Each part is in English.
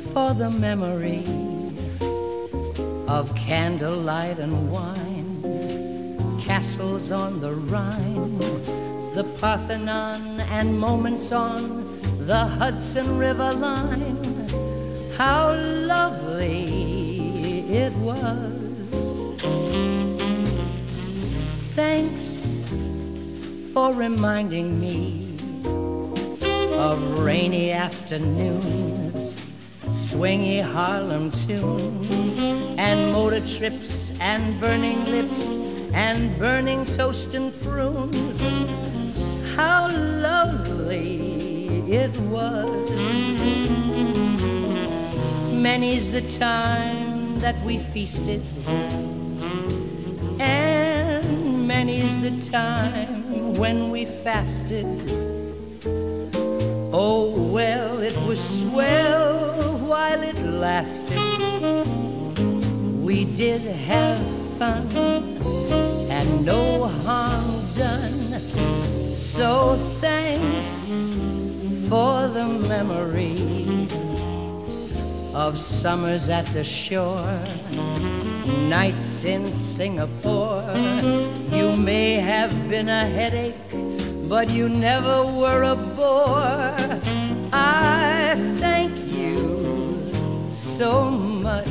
for the memory of candlelight and wine, castles on the Rhine, the Parthenon, and moments on the Hudson River line. How lovely it was. Thanks for reminding me of rainy afternoons, swingy Harlem tunes, and motor trips, and burning lips, and burning toast and prunes. How lovely it was. Many's the time that we feasted, and many's the time when we fasted. Oh, well, it was swell while it lasted. We did have fun and no harm done. So thanks for the memory of summers at the shore, nights in Singapore. You may have been a headache, but you never were a bore. I thank you so much.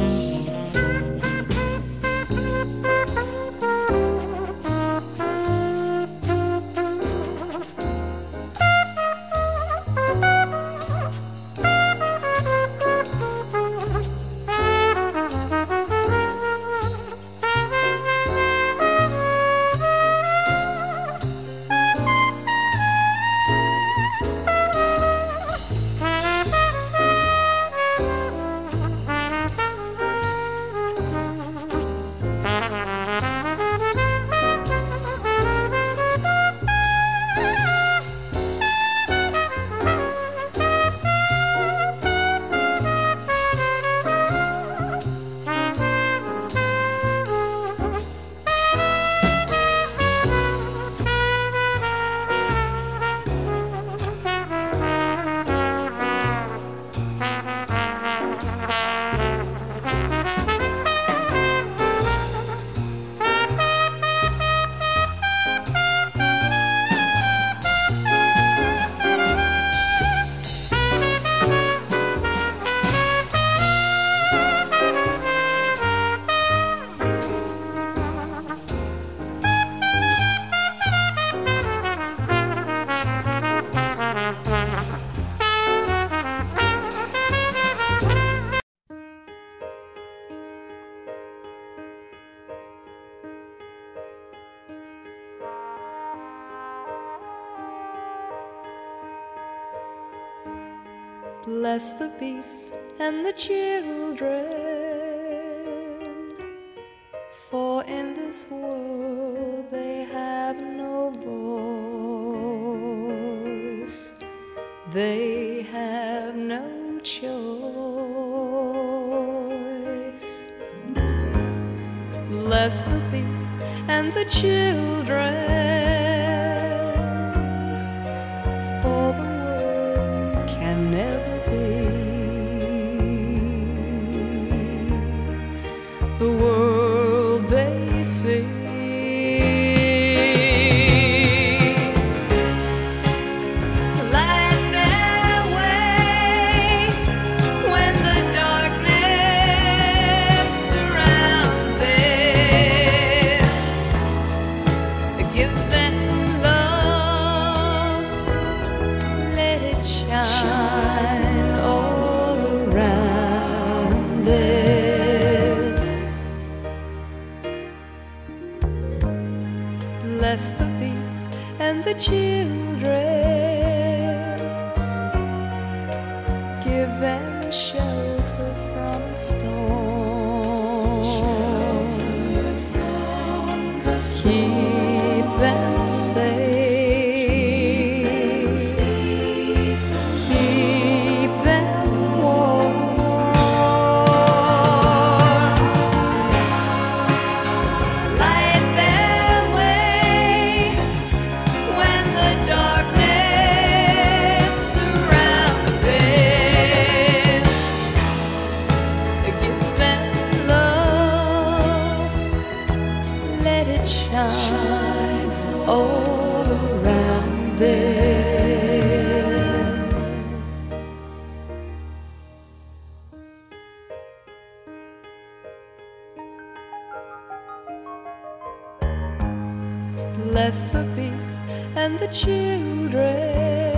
Bless the beast and the children, for in this world they have no voice. They have no choice. Bless the beast and the children, for the world can never the world they see. Light their way when the darkness surrounds them. Give them love, let it shine all around them. Bless the beast and the children, give them shelter from a storm, shelter from the storm. Keep them safe, keep them warm. Light their way when the darkness surrounds them. bless the beasts and the children.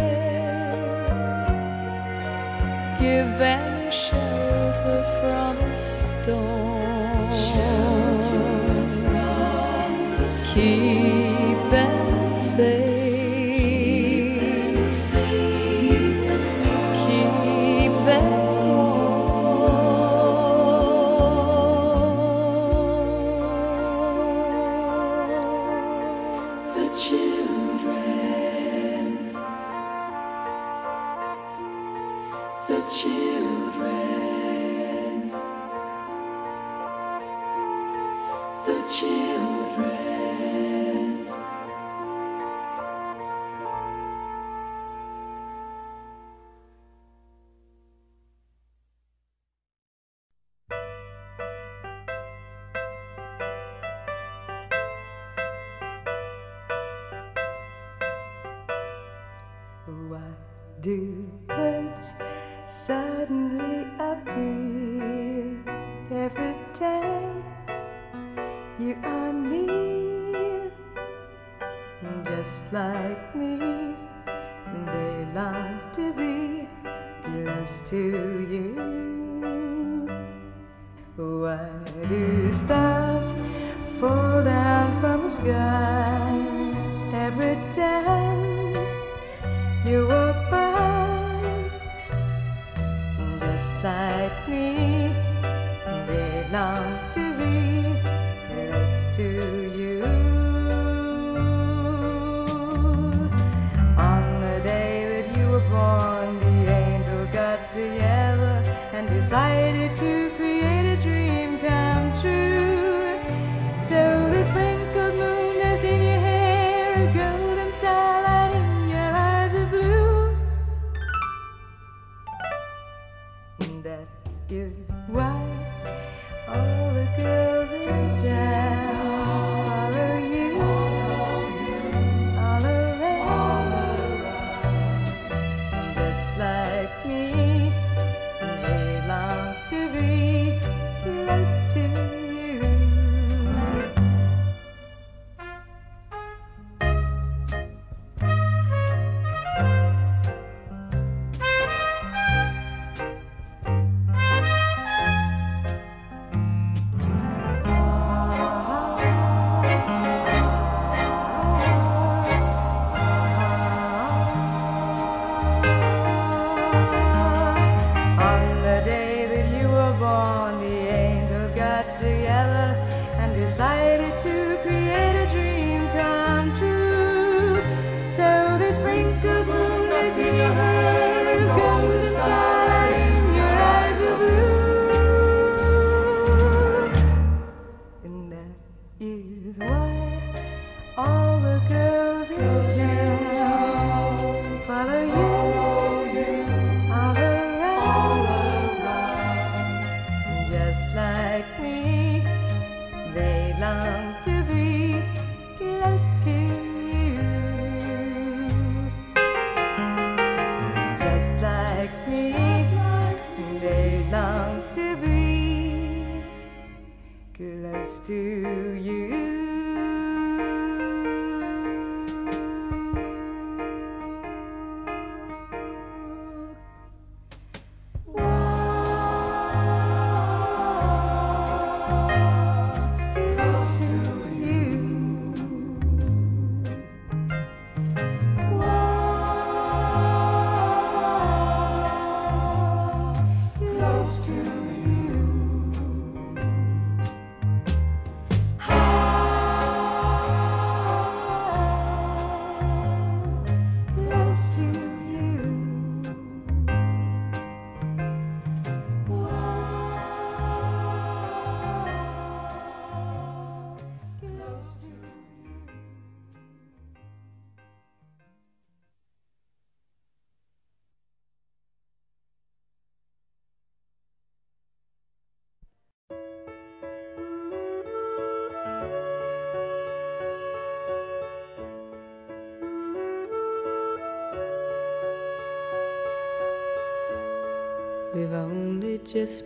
Give them shelter from a storm. Shelter from the storm. Keep them safe. Keep them warm. The children. The children. The children. Why do birds suddenly appear every time you are near? Just like me, they long to be close to you. Why do stars fall down from the sky every time you walk by? Just like me, they long to be close to you. On the day that you were born, the angels got together and decided to create a dream come true. So the sprinkled moon is in your hair, a golden starlight in your eyes of blue. That is why all the girls in town follow you all around. Just like me, they long to be close to you. On the day that you were born, the angels got together and decided to create a dream come true. So they sprinkled moonlight in your hair and golden starlight in your eyes of blue. And that is why all the girls in town follow you all around. Just like me, they long to be close to you. Just like me, they long to be close to you. Close to you. Close to you. Close to you. Close to you. We've only just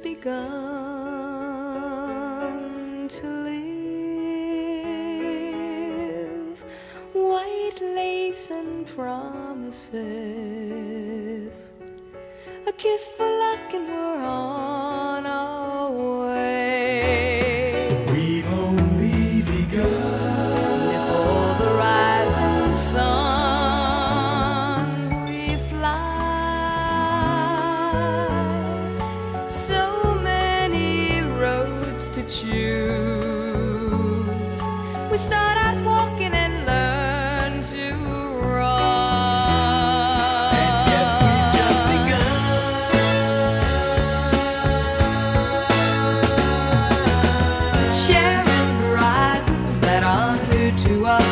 begun to live. peace and promises, a kiss for luck, and we're on our way. We've only begun. Before the rising sun we fly, so many roads to choose. We start out walking and learn to run. And yet we've just begun. Sharing horizons that are new to us,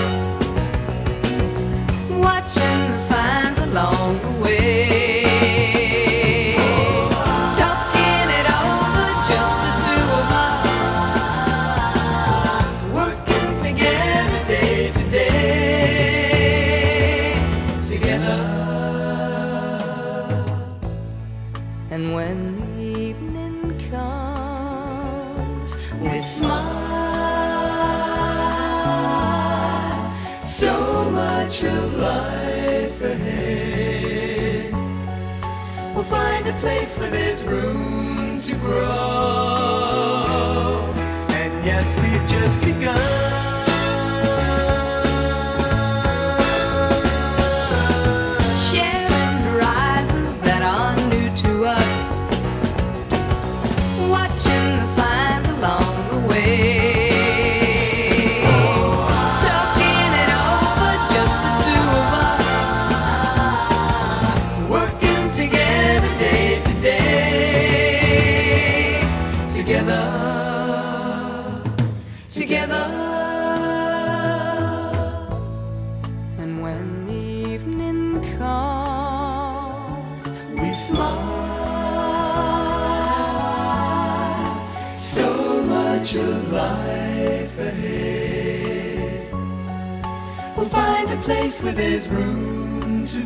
watching the signs along the way, talking it over, just the two of us, working together day to day, together. And when the evening comes, we smile, so much of life ahead. We'll find a place where there's room to grow. And yes, we've just begun. Sharing horizons that are new to us, watching the signs along the way, talking it over, just the two of us, working together day to day, together, together. And when the evening comes, we smile, So much of life ahead. we'll find a place Where there's room to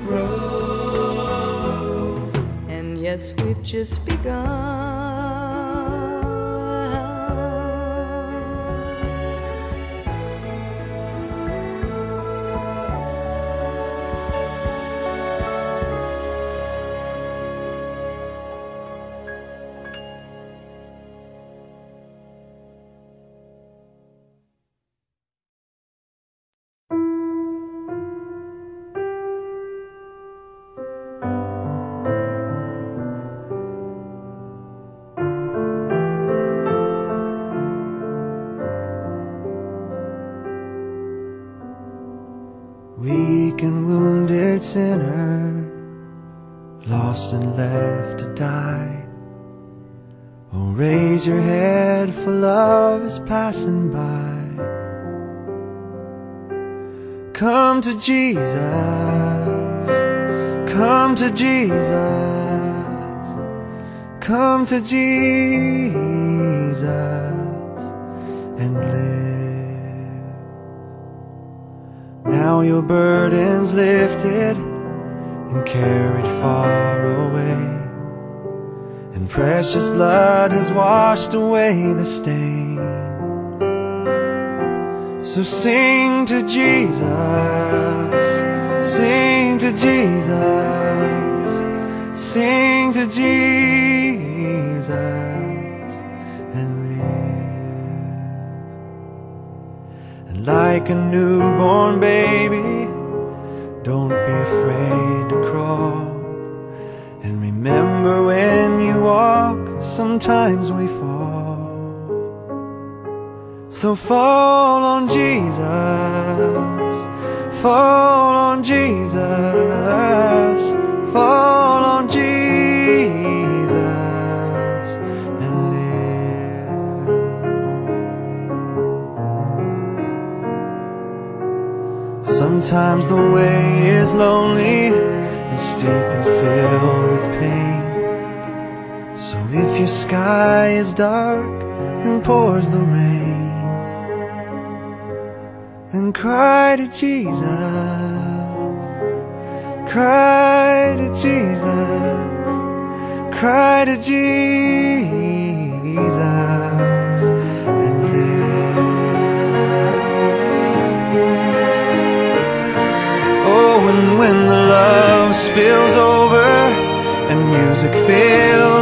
grow. and yes, we've just begun. Weak and wounded sinner, lost and left to die. Oh, raise your head, for love is passing by. Come to Jesus, come to Jesus, come to Jesus and live. Now your burden's lifted and carried far away, and precious blood has washed away the stain. So sing to Jesus, sing to Jesus, sing to Jesus and live. And like a newborn baby, don't be afraid to crawl. And remember, when you walk, sometimes we fall. So fall on Jesus, fall on Jesus, fall on Jesus and live. Sometimes the way is lonely and steep and filled with pain. So if your sky is dark and pours the rain, then cry to Jesus, cry to Jesus, cry to Jesus and live. Oh, spills over and music fills